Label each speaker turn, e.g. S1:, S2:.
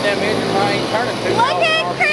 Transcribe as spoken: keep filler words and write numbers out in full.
S1: them engines I ain't turning two
S2: Look
S1: miles an
S2: at
S1: hour.